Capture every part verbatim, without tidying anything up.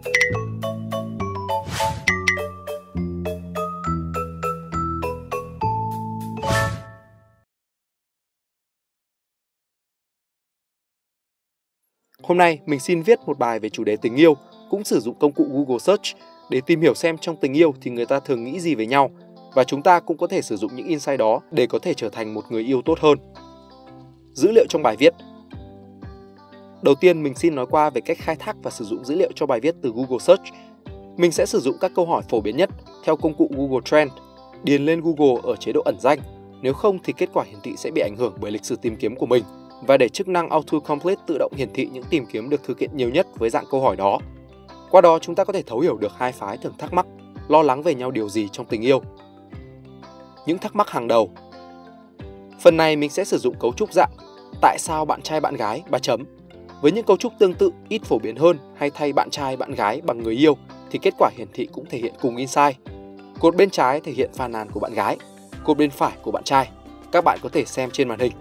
Hôm nay mình xin viết một bài về chủ đề tình yêu, cũng sử dụng công cụ Google Search để tìm hiểu xem trong tình yêu thì người ta thường nghĩ gì về nhau, và chúng ta cũng có thể sử dụng những insight đó để có thể trở thành một người yêu tốt hơn. Dữ liệu trong bài viết. Đầu tiên mình xin nói qua về cách khai thác và sử dụng dữ liệu cho bài viết từ Google Search. Mình sẽ sử dụng các câu hỏi phổ biến nhất theo công cụ Google Trend, điền lên Google ở chế độ ẩn danh, nếu không thì kết quả hiển thị sẽ bị ảnh hưởng bởi lịch sử tìm kiếm của mình, và để chức năng Autocomplete tự động hiển thị những tìm kiếm được thực hiện nhiều nhất với dạng câu hỏi đó. Qua đó chúng ta có thể thấu hiểu được hai phái thường thắc mắc, lo lắng về nhau điều gì trong tình yêu. Những thắc mắc hàng đầu. Phần này mình sẽ sử dụng cấu trúc dạng tại sao bạn trai bạn gái ba chấm. Với những cấu trúc tương tự ít phổ biến hơn hay thay bạn trai bạn gái bằng người yêu thì kết quả hiển thị cũng thể hiện cùng insight. Cột bên trái thể hiện phàn nàn của bạn gái, cột bên phải của bạn trai. Các bạn có thể xem trên màn hình.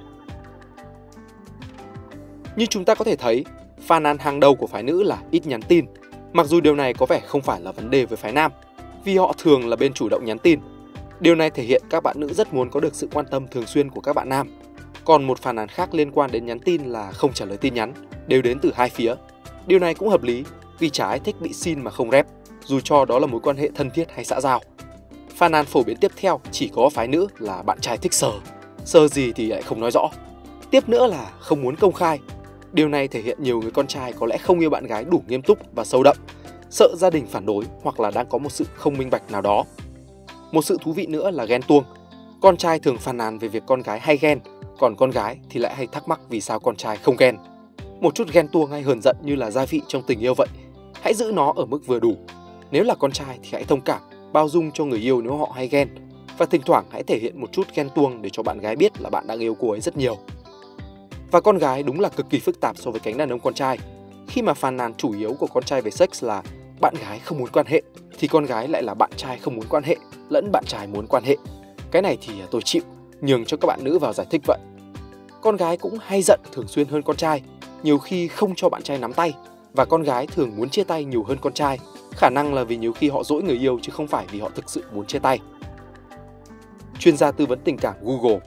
Như chúng ta có thể thấy, phàn nàn hàng đầu của phái nữ là ít nhắn tin. Mặc dù điều này có vẻ không phải là vấn đề với phái nam, vì họ thường là bên chủ động nhắn tin. Điều này thể hiện các bạn nữ rất muốn có được sự quan tâm thường xuyên của các bạn nam. Còn một phàn nàn khác liên quan đến nhắn tin là không trả lời tin nhắn, đều đến từ hai phía. Điều này cũng hợp lý, vì chả ai thích bị xin mà không rep, dù cho đó là mối quan hệ thân thiết hay xã giao. Phàn nàn phổ biến tiếp theo chỉ có phái nữ là bạn trai thích sờ. Sờ gì thì lại không nói rõ. Tiếp nữa là không muốn công khai. Điều này thể hiện nhiều người con trai có lẽ không yêu bạn gái đủ nghiêm túc và sâu đậm, sợ gia đình phản đối hoặc là đang có một sự không minh bạch nào đó. Một sự thú vị nữa là ghen tuông. Con trai thường phàn nàn về việc con gái hay ghen, còn con gái thì lại hay thắc mắc vì sao con trai không ghen. Một chút ghen tuông hay hờn giận như là gia vị trong tình yêu vậy. Hãy giữ nó ở mức vừa đủ. Nếu là con trai thì hãy thông cảm, bao dung cho người yêu nếu họ hay ghen, và thỉnh thoảng hãy thể hiện một chút ghen tuông để cho bạn gái biết là bạn đang yêu cô ấy rất nhiều. Và con gái đúng là cực kỳ phức tạp so với cánh đàn ông con trai. Khi mà phàn nàn chủ yếu của con trai về sex là bạn gái không muốn quan hệ, thì con gái lại là bạn trai không muốn quan hệ, lẫn bạn trai muốn quan hệ. Cái này thì tôi chịu, nhường cho các bạn nữ vào giải thích vậy. Con gái cũng hay giận thường xuyên hơn con trai, nhiều khi không cho bạn trai nắm tay, và con gái thường muốn chia tay nhiều hơn con trai. Khả năng là vì nhiều khi họ dỗi người yêu chứ không phải vì họ thực sự muốn chia tay. Chuyên gia tư vấn tình cảm Google.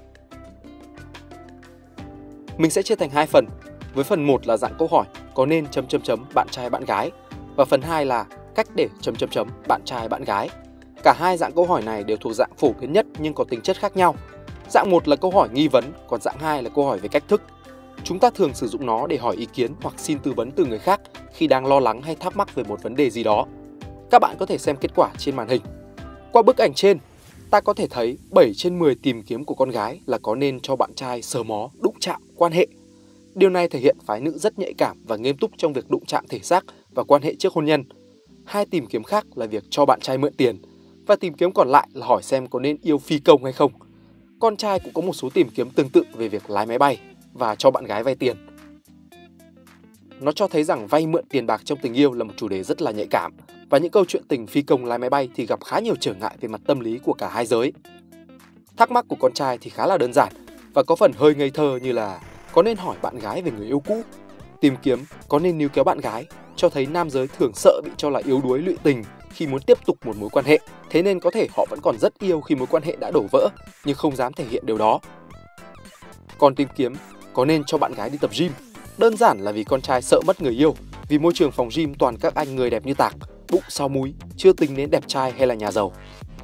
Mình sẽ chia thành hai phần. Với phần một là dạng câu hỏi có nên chấm chấm chấm bạn trai bạn gái, và phần hai là cách để chấm chấm chấm bạn trai bạn gái. Cả hai dạng câu hỏi này đều thuộc dạng phổ biến nhất nhưng có tính chất khác nhau. Dạng một là câu hỏi nghi vấn, còn dạng hai là câu hỏi về cách thức. Chúng ta thường sử dụng nó để hỏi ý kiến hoặc xin tư vấn từ người khác khi đang lo lắng hay thắc mắc về một vấn đề gì đó. Các bạn có thể xem kết quả trên màn hình. Qua bức ảnh trên, ta có thể thấy bảy trên mười tìm kiếm của con gái là có nên cho bạn trai sờ mó, đụng chạm, quan hệ. Điều này thể hiện phái nữ rất nhạy cảm và nghiêm túc trong việc đụng chạm thể xác và quan hệ trước hôn nhân. Hai tìm kiếm khác là việc cho bạn trai mượn tiền, và tìm kiếm còn lại là hỏi xem có nên yêu phi công hay không. Con trai cũng có một số tìm kiếm tương tự về việc lái máy bay và cho bạn gái vay tiền. Nó cho thấy rằng vay mượn tiền bạc trong tình yêu là một chủ đề rất là nhạy cảm, và những câu chuyện tình phi công lái máy bay thì gặp khá nhiều trở ngại về mặt tâm lý của cả hai giới. Thắc mắc của con trai thì khá là đơn giản và có phần hơi ngây thơ, như là có nên hỏi bạn gái về người yêu cũ. Tìm kiếm có nên níu kéo bạn gái, cho thấy nam giới thường sợ bị cho là yếu đuối lụy tình khi muốn tiếp tục một mối quan hệ, thế nên có thể họ vẫn còn rất yêu khi mối quan hệ đã đổ vỡ nhưng không dám thể hiện điều đó. Còn tìm kiếm có nên cho bạn gái đi tập gym, đơn giản là vì con trai sợ mất người yêu, vì môi trường phòng gym toàn các anh người đẹp như tạc, bụng sau múi, chưa tính đến đẹp trai hay là nhà giàu.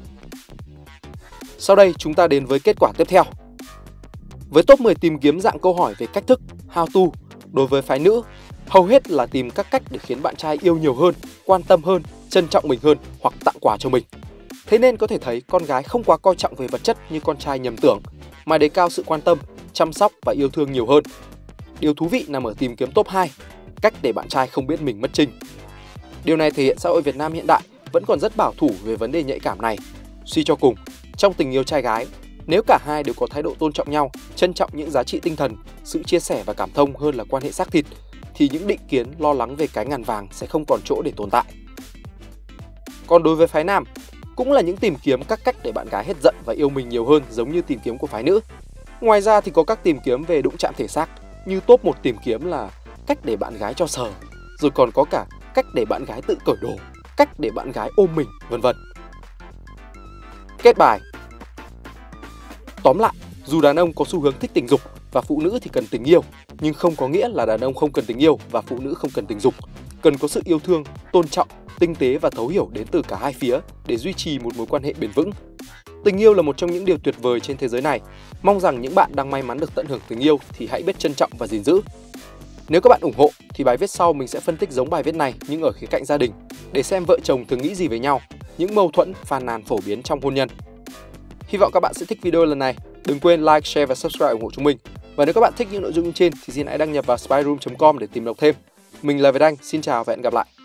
Sau đây chúng ta đến với kết quả tiếp theo. Với top mười tìm kiếm dạng câu hỏi về cách thức, how to, đối với phái nữ, hầu hết là tìm các cách để khiến bạn trai yêu nhiều hơn, quan tâm hơn, trân trọng mình hơn hoặc tặng quà cho mình. Thế nên có thể thấy con gái không quá coi trọng về vật chất như con trai nhầm tưởng, mà đề cao sự quan tâm, chăm sóc và yêu thương nhiều hơn. Điều thú vị nằm ở tìm kiếm top hai, cách để bạn trai không biết mình mất trinh. Điều này thể hiện xã hội Việt Nam hiện đại vẫn còn rất bảo thủ về vấn đề nhạy cảm này. Suy cho cùng, trong tình yêu trai gái, nếu cả hai đều có thái độ tôn trọng nhau, trân trọng những giá trị tinh thần, sự chia sẻ và cảm thông hơn là quan hệ xác thịt, thì những định kiến lo lắng về cái ngàn vàng sẽ không còn chỗ để tồn tại. Còn đối với phái nam, cũng là những tìm kiếm các cách để bạn gái hết giận và yêu mình nhiều hơn giống như tìm kiếm của phái nữ. Ngoài ra thì có các tìm kiếm về đụng chạm thể xác, như top một tìm kiếm là cách để bạn gái cho sờ, rồi còn có cả cách để bạn gái tự cởi đồ, cách để bạn gái ôm mình, vân vân. Kết bài. Tóm lại, dù đàn ông có xu hướng thích tình dục và phụ nữ thì cần tình yêu, nhưng không có nghĩa là đàn ông không cần tình yêu và phụ nữ không cần tình dục. Cần có sự yêu thương, tôn trọng, tinh tế và thấu hiểu đến từ cả hai phía để duy trì một mối quan hệ bền vững. Tình yêu là một trong những điều tuyệt vời trên thế giới này. Mong rằng những bạn đang may mắn được tận hưởng tình yêu thì hãy biết trân trọng và gìn giữ. Nếu các bạn ủng hộ thì bài viết sau mình sẽ phân tích giống bài viết này nhưng ở khía cạnh gia đình, để xem vợ chồng thường nghĩ gì về nhau, những mâu thuẫn, phàn nàn phổ biến trong hôn nhân. Hy vọng các bạn sẽ thích video lần này. Đừng quên like, share và subscribe ủng hộ chúng mình. Và nếu các bạn thích những nội dung trên thì xin hãy đăng nhập vào spyroom chấm com để tìm đọc thêm. Mình là Việt Anh, xin chào và hẹn gặp lại.